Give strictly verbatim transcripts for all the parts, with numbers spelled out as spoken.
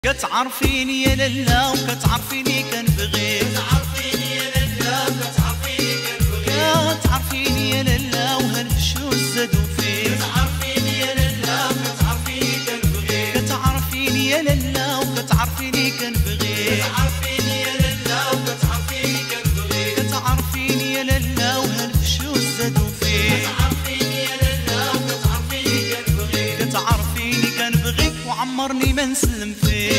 كتعرفيني يا لالا وكتعرفيني كنبغيك، كتعرفيني يا لالا وكتعرفيني كنبغيك، كتعرفيني يا لالا وهالفشوش زادو فيك، كتعرفيني يا لالا وكتعرفيني كنبغيك، كتعرفيني يا لالا وكتعرفيني كنبغيك، كتعرفيني يا لالا وكتعرفيني كنبغيك، كتعرفيني يا لالا وهالفشوش زادو فيك، كتعرفيني يا لالا وكتعرفيني كنبغيك، كتعرفيني كنبغيك وعمرني ما نسلم فيك.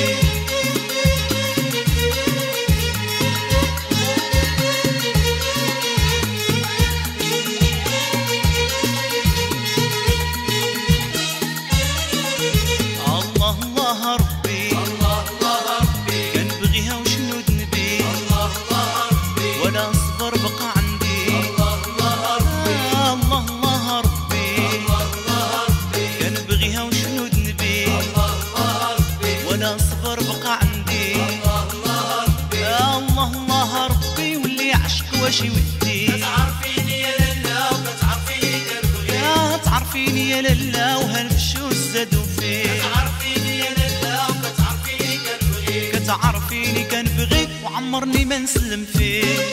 واشي ودي كتعرفيني يا لالا وكتعرفيني كنبغيك، كتعرفيني يا لالا وهالفشوش زادو فيك، كتعرفيني يا لالا وكتعرفيني كنبغيك، كتعرفيني كنبغيك وعمرني ما نسلم فيك.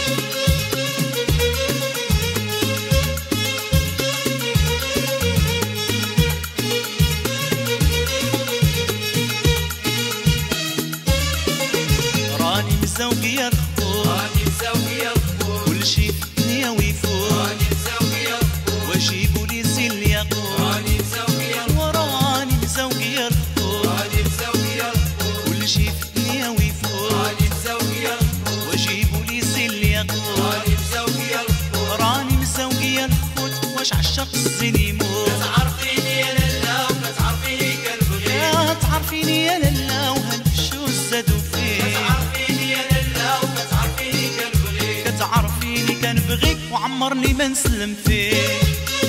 راني مزوقي يا الخبور، راني مزوقي يا الخبور، كل شي في الدنيا ويفوت، راني مزوقي يا الخبور، وجيبوا لي زين الياقوت، راني مزوقي يا الخبور، وراني مزوقي يا الخبور، راني مزوقي يا الخبور، كل شي في الدنيا ويفوت، راني مزوقي يا الخبور، وجيبوا لي زين الياقوت، راني مزوقي يا الخبور، راني مزوقي يا الخوت واش عشق الزين يموت. كتعرفيني يا لالا وكتعرفيني كنبغيك، كتعرفيني يا لالا وهالفشوش زادو فيك، كتعرفيني يا لالا وكتعرفيني كنبغيك، كتعرفيني كنبغيك وعمرني ما نسلم فيك.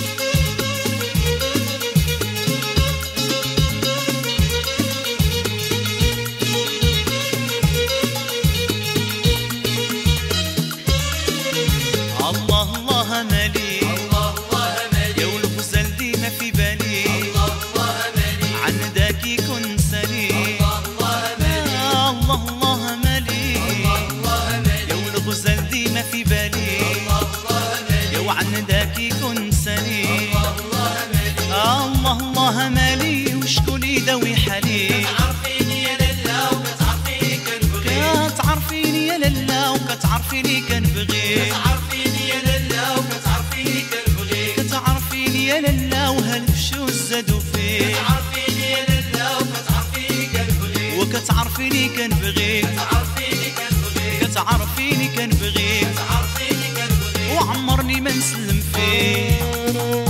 الله الله مالي، الله الله مالي، يا والغزال ديما في بالي، الله الله مالي، عن داك يكون سالي، الله الله مالي، الله الله مالي، الله الله مالي، يا والغزال ديما في بالي، الله الله مالي، يا وعن داك يكون سالي، الله الله مالي، الله الله مالي وشكون يداوي حالي. كتعرفيني يا لالا وكتعرفيني كنبغيك، كتعرفيني يا لالا وكتعرفيني كنبغيك، كتعرفيني يا لالا وكتعرفيني كنبغيك، كتعرفيني يا لالا وهالفشوش زادو فيك، كتعرفيني يا لالا وكتعرفيني كنبغيك، وكتعرفيني كنبغيك، كتعرفيني كنبغيك، كتعرفيني كنبغيك كتعرفيني كنبغيك، وعمرني ما نسلم فيك.